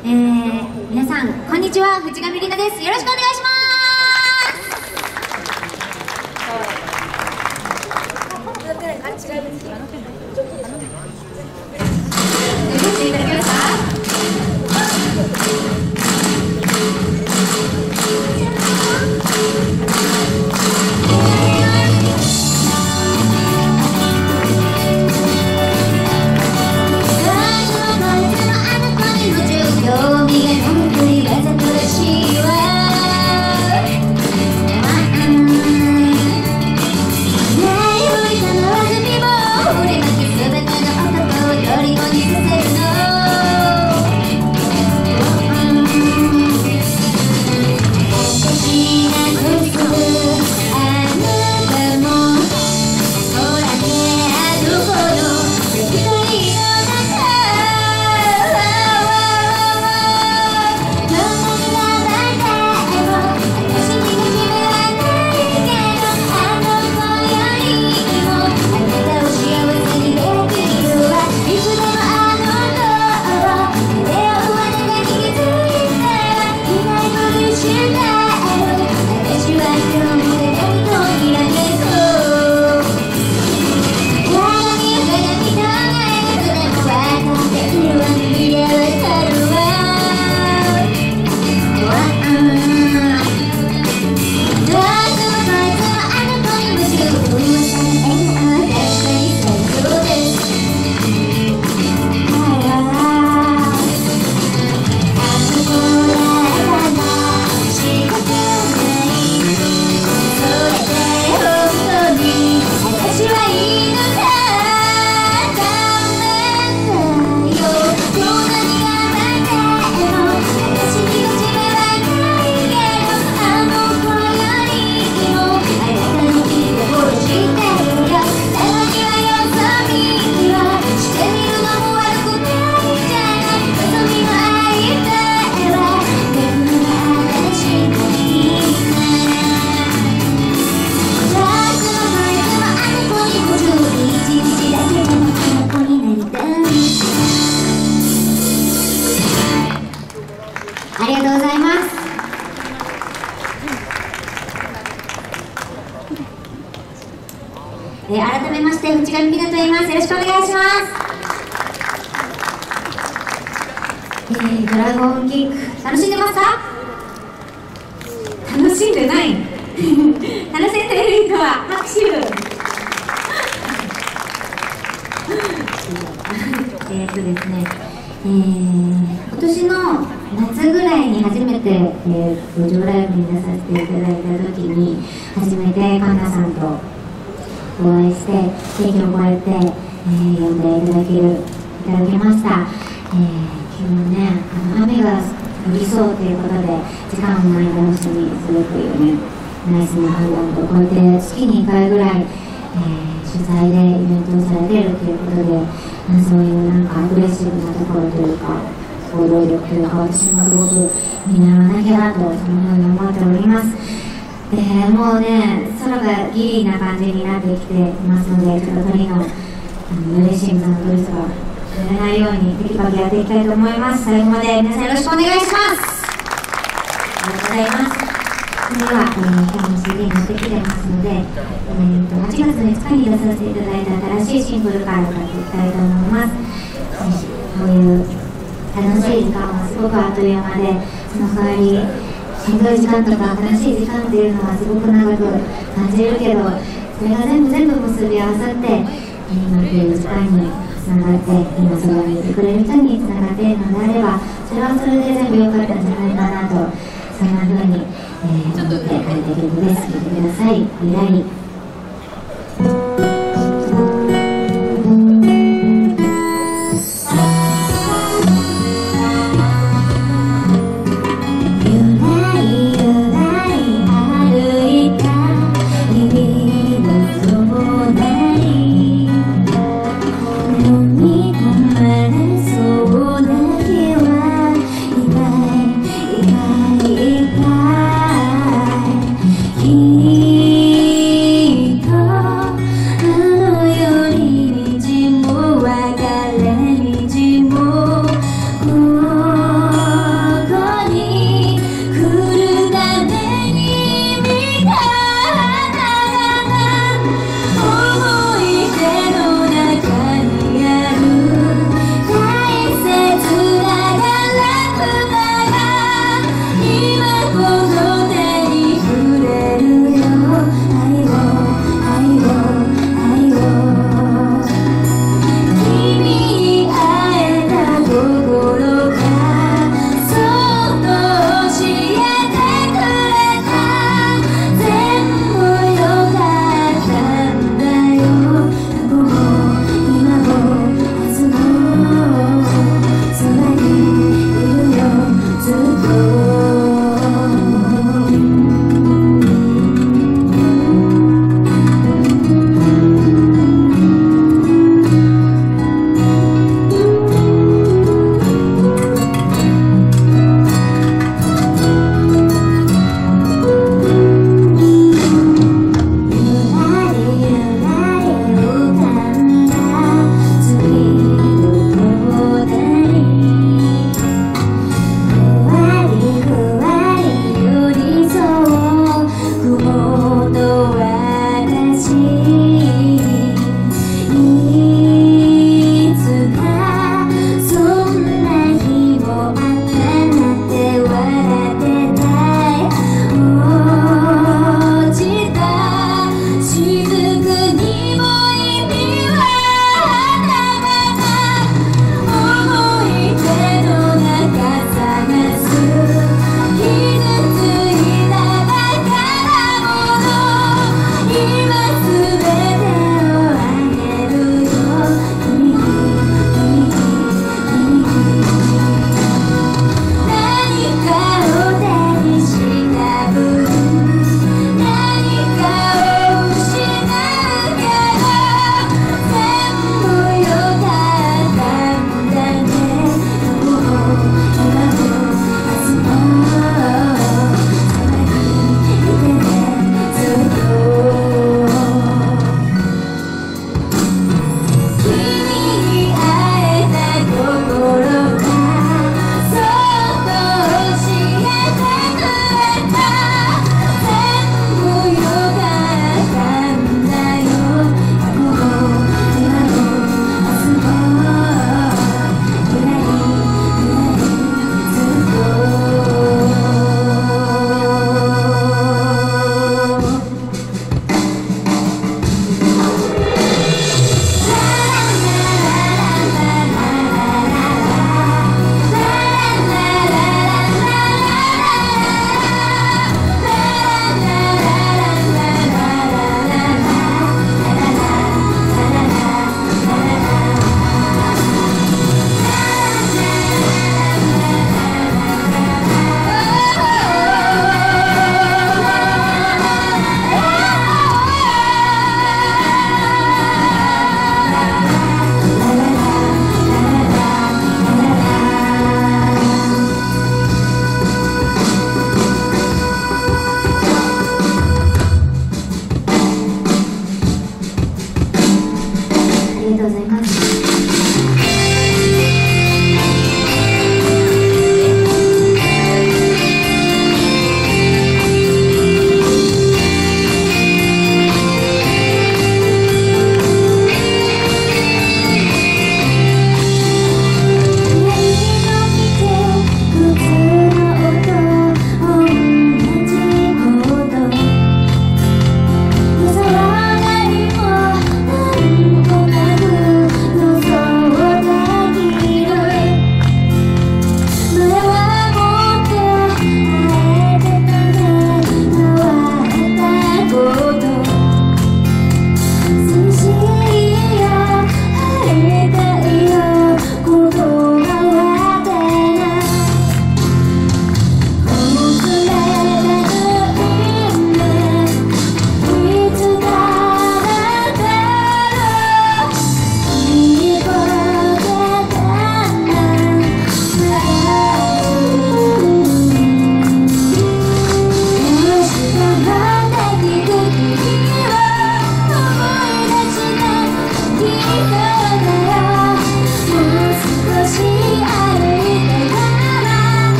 皆さんこんにちは、藤上里奈です。よろしくお願いします。していただけますか？ありがとうございます。改めまして藤上里奈と言います。よろしくお願いします。ドラゴンキック楽しんでますか？楽しんでない楽しんでいる人は拍手ですね、今年の夏ぐらいに初めて路上ライブに出させていただいた時に初めてカンナさんとお会いしてケーキをこうやって、呼んでいただきました。昨日ね雨が降りそうということで時間を前倒しにするというねナイスな判断と、こうやって月に1回ぐらい、取材でイベントをされているということで、そういうなんかアグレッシブなところというか行動力というか、私もすごく見習わなきゃなとそのように思っております。もうね空がギリな感じになってきていますので、ちょっと鳥のドレッシングのドレスが濡れないようにテキパキやっていきたいと思います。最後まで皆さんよろしくお願いします。ありがとうございます。それでは、今日の CD に持ってきてますので、8月5日に出させていただいた新しいシングルから歌っていきたいと思います。こういう楽しい時間はすごくあっという間で、その代わりしんどい時間とか悲しい時間っていうのはすごく長く感じるけど、それが全部結び合わさって今っていう時間につながって、今そばにいてくれる人につながっているのであれば、それはそれで全部良かったんじゃないかなと、そんな風に、思って書いている曲です。聴いてください。未来「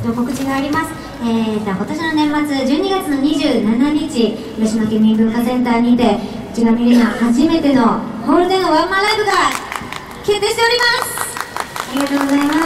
告知があります。今年の年末12月の27日広島県民文化センターにて内上里奈初めてのホールでのワンマンライブが決定しております。ありがとうございます。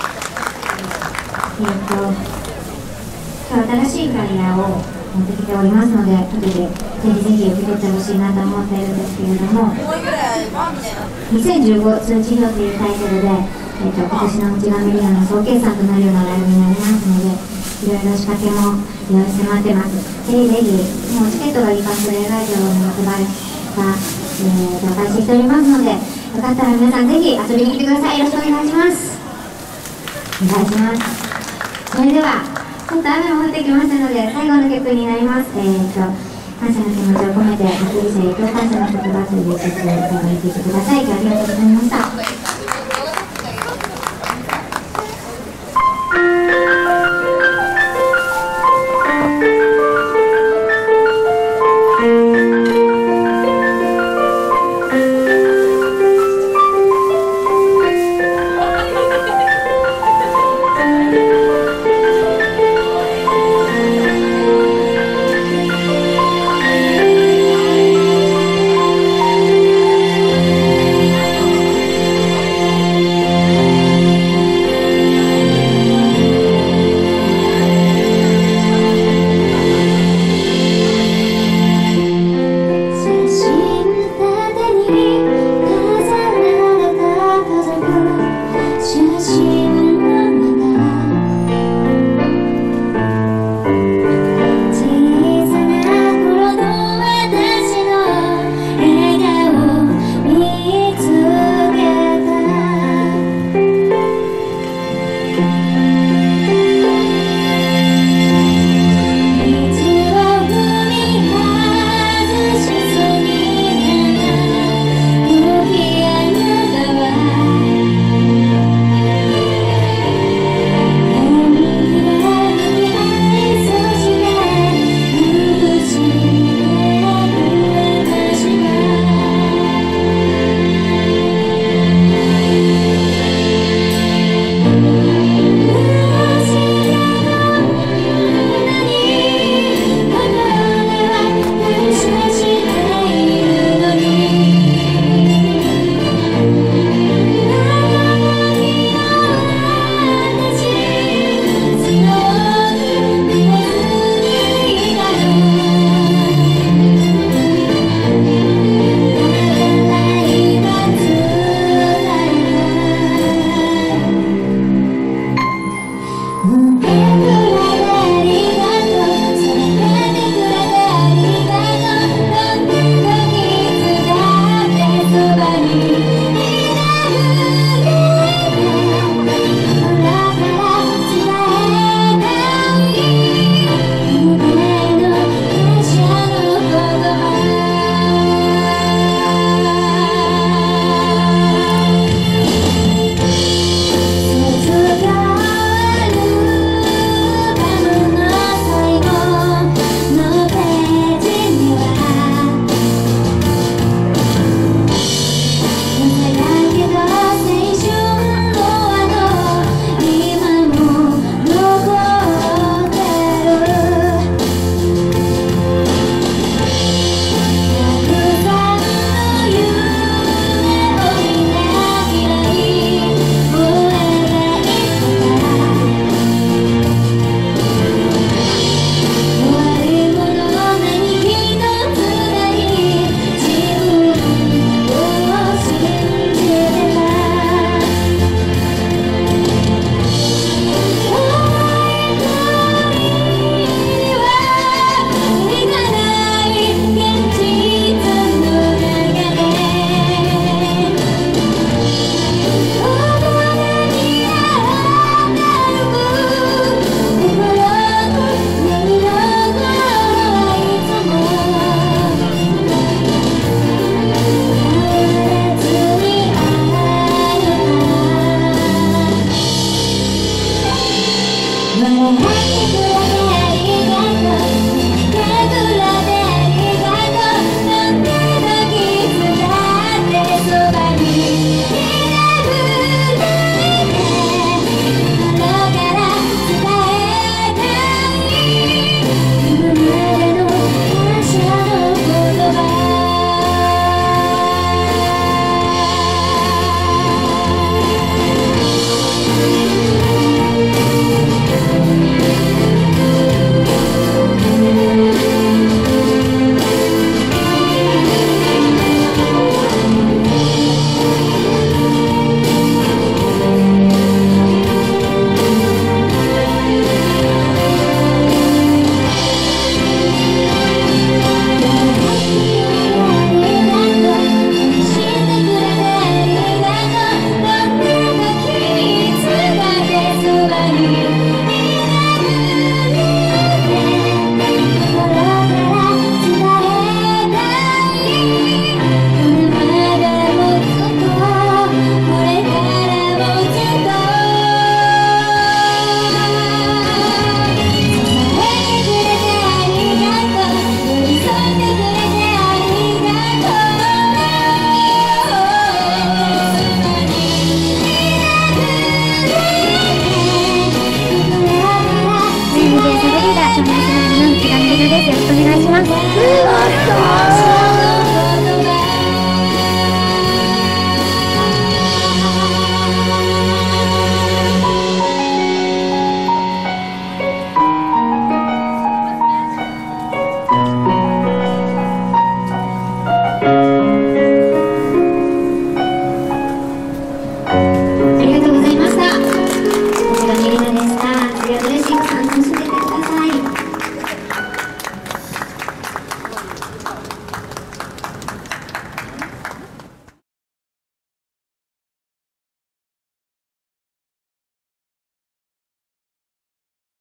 今日新しいフライヤーを持ってきておりますので、後でぜひぜひ受け取ってほしいなと思っているんですけれども、2015通知表というタイトルで、今年の内上里奈の総決算となるようなライブになりますので、いろいろ仕掛けも用意して待ってます。ぜひぜひ、もうチケットが一般プレイ会場の発売が、紹介しておりますので、よかったら皆さんぜひ遊びに来てください。よろしくお願いします。お願いします。それではちょっと雨も降ってきましたので最後の曲になります。感謝の気持ちを込めて、発理者へと感謝の言葉という曲を歌っていてください。今日はありがとうございました。